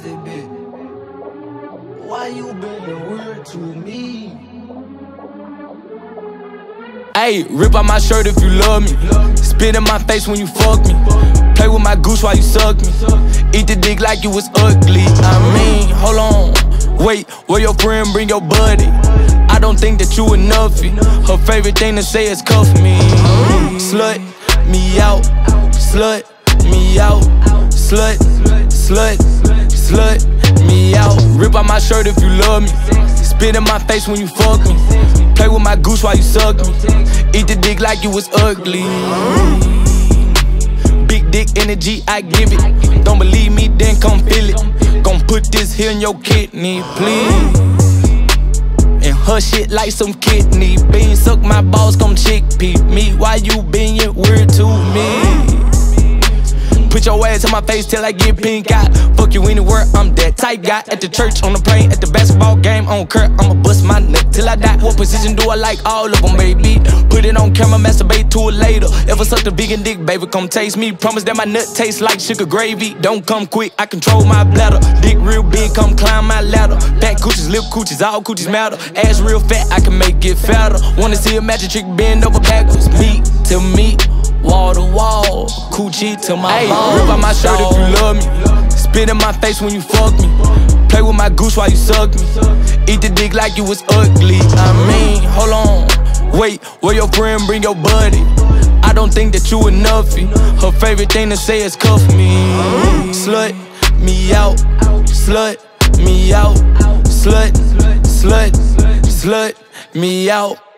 nasty bitch. Why you being weird to me? Ayy, rip out my shirt if you love me. Spit in my face when you fuck me. Play with my goose while you suck me. Eat the dick like you was ugly. I mean, hold on, wait, where your friend bring your buddy? I don't think that you enoughie. Her favorite thing to say is cuff me. Slut me out, slut me out, slut, slut, slut me out. Rip out my shirt if you love me. Spit in my face when you fuck me. Play with my goose while you suck me. Eat the dick like you was ugly. Big dick energy, I give it. Don't believe me, then come feel it. Gon' put this here in your kidney, please. And her shit like some kidney beans. Suck my balls, come chickpea me. Why you being weird to me? Put your ass in my face till I get pink eye. Fuck you anywhere, I'm that type guy. At the church, on the plane, at the basketball game, on Kurt, I'ma bust my nut till I die. What position do I like? All of them, baby. Put it on camera, masturbate to it later. Ever sucked a vegan dick, baby, come taste me. Promise that my nut tastes like sugar gravy. Don't come quick, I control my bladder. Dick real big, come climb my ladder. Back coochies, lip coochies, all coochies matter. Ass real fat, I can make it fatter. Wanna see a magic trick bend over backwards. Meat to meat, wall to wall, coochie to my balls. Rip out my shirt if you love me. Spit in my face when you fuck me. Play with my goose while you suck me. Eat the dick like you was ugly. I mean, hold on, wait, where your friend bring your buddy? I don't think that you enoughie. Her favorite thing to say is cuff me. Slut me out, slut me out, slut, slut, slut me out.